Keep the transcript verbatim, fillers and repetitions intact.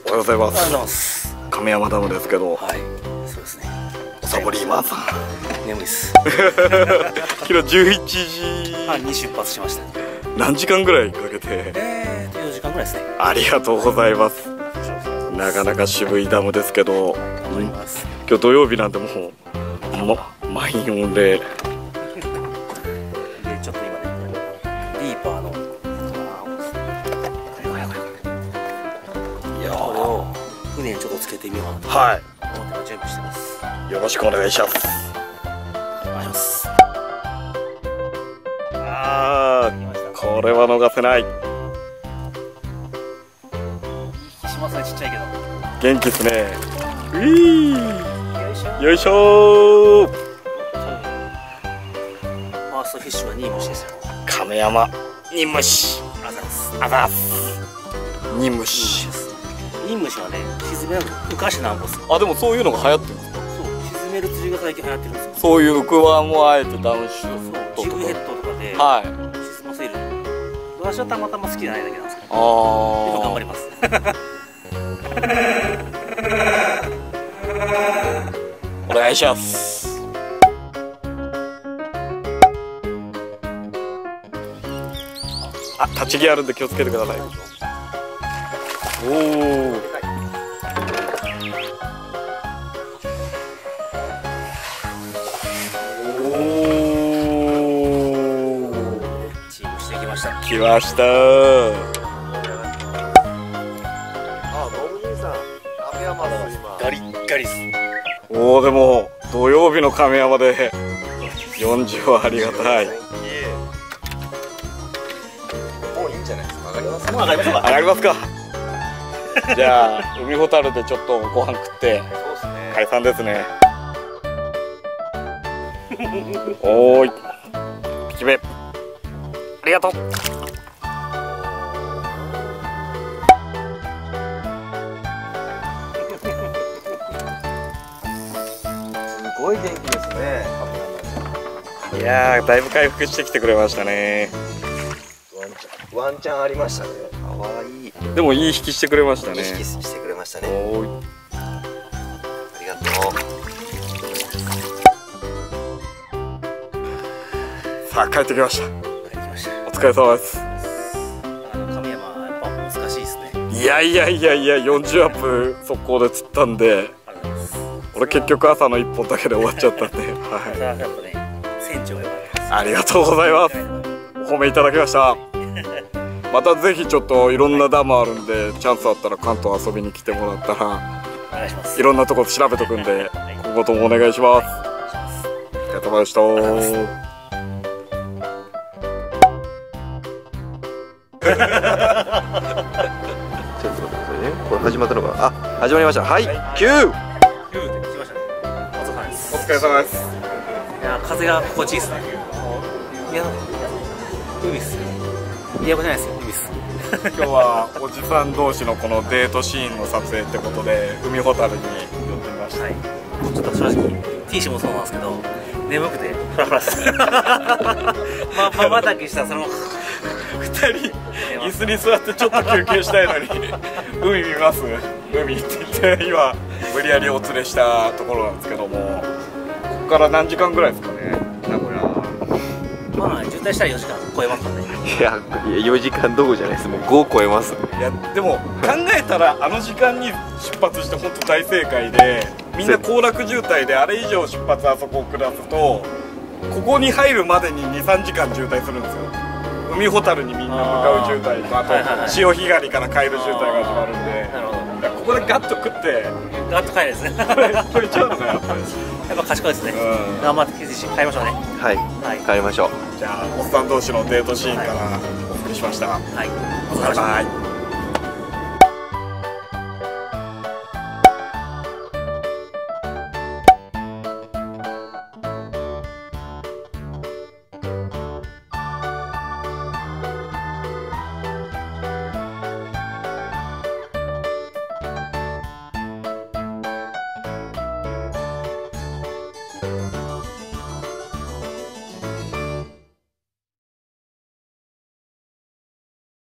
おはようございまおはようございます。 す。亀山ダムですけど、 はい、そうですね。 おサボリーマンさん。 眠いです。 昨日じゅういちじはんに出発しました。 何時間ぐらいかけて？ えーとよじかんぐらいですね。 ありがとうございます。なかなか渋いダムですけど、 頑張ります。 今日土曜日なんでもう、ま、満員御礼。 でちょっと今ね、リーパーのいやこれを船にちょっとつけてみようかなと。 はい。 思って準備してます。 よろしくお願いします。 お願いします。 ああ、これは逃せない。 引きしますね、ちっちゃいけど。 元気ですね。ういよいしょ。 よいしょー。 ファーストフィッシュはニームシですよ。 亀山ニムシ。 あざます。 あざっす。ニムシ。 ニームシはね、沈める浮かしてなんぼっす。 あ、でもそういうのが流行ってるんですか？ そう、沈める釣りが最近流行ってるんですよ。 そういう浮く輪もあえてダウンシュートとジグヘッドとかでか。はい。 沈ませる。私はたまたま好きじゃないだけなんですけど。 あでも頑張ります。 お願いします。あ、立ち木あるんで気をつけてください。おお。 チームしてきました。 来ました。 あ、ノブ兄さん、亀山です今。 ガリッガリっす。 おお、でも土曜日の亀山でよんじゅうはありがたい。 もういいんじゃないですか。上がりますか。 もう上がりましょうか。 上がりますか。じゃあ海ほたるでちょっとご飯食ってそうですね。 解散ですね。おーい、ピチベありがとう。 すごい元気ですね。 いやー、だいぶ回復してきてくれましたね。 ワンチャン、ワンチャンありましたね。可愛い。 でもいい引きしてくれましたね。 意識してくれましたね。 おーい、 ありがとう。 さあ帰ってきました。 帰ってきました。 お疲れ様です。 あの亀山はやっぱ難しいですね。 いやいやいやいや、よんじゅうアップ速攻で釣ったんで、 ありがとうございます。 俺結局朝のいっぽんだけで終わっちゃったんで、はそれはやっぱね、船長が良かったです。 い、ありがとうございます。お褒めいただきました。またぜひちょっといろんなダムあるんで、チャンスあったら関東遊びに来てもらったら、 お願いします。 いろんなとこ調べとくんで、今後ともお願いします。ありがとうございました。 ちょっと待ってくださいね。これ始まったのかな。あ、始まりました。はい、キュー。 グーって来ましたね。お疲れ様です。 お疲れ様です。 いや風が心地いいですね。いや海っす。いやじゃないですよ。海っす。 今日はおじさん同士のこのデートシーンの撮影ってことで海ほたるに寄ってみました。 はい。ちょっと正直 T シもそうなんですけど眠くてフラフラです。ままばたきしたらそのふたり椅子に座ってちょっと休憩したいのに海見ます海って言って今無理やりお連れしたところなんですけども、ここから何時間ぐらいですかね、名古屋。 まあ渋滞したらよじかん超えますからね。 いや、よじかんどころじゃないです。もうご超えます。 いやでも考えたらあの時間に出発して本当大正解で、みんな行楽渋滞であれ以上出発あそこを下すとここに入るまでににさんじかん渋滞するんですよ。海ほたるにみんな向かう渋滞と、あと潮干狩りから帰る渋滞が始まるんで、 なるほど。 ここでガッと食ってガッと帰るですね。 取れちゃうのがやっぱり。 やっぱ賢いですね。 うん頑張って帰りましょうね。 はい、 はい帰りましょう。 じゃあおっさん同士のデートシーンからお送りしました。 はい。お疲れ様でした。 バイバイ。